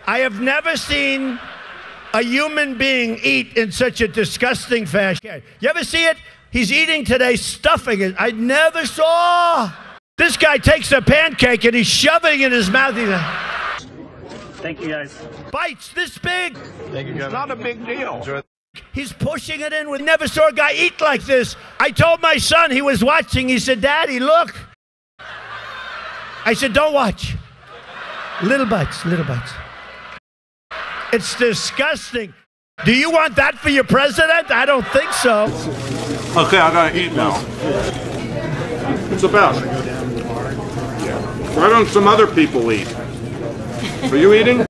I have never seen a human being eat in such a disgusting fashion. You ever see it? He's eating today, stuffing it. I never saw. This guy takes a pancake and he's shoving it in his mouth. Thank you, guys. Bites this big. Thank you, guys. It's not a big deal. He's pushing it in. We never saw a guy eat like this. I told my son, he was watching. He said, Daddy, look. I said, don't watch. Little bites, little bites. It's disgusting. Do you want that for your president? I don't think so. Okay, I gotta eat now. It's the best. Why don't some other people eat? Are you eating?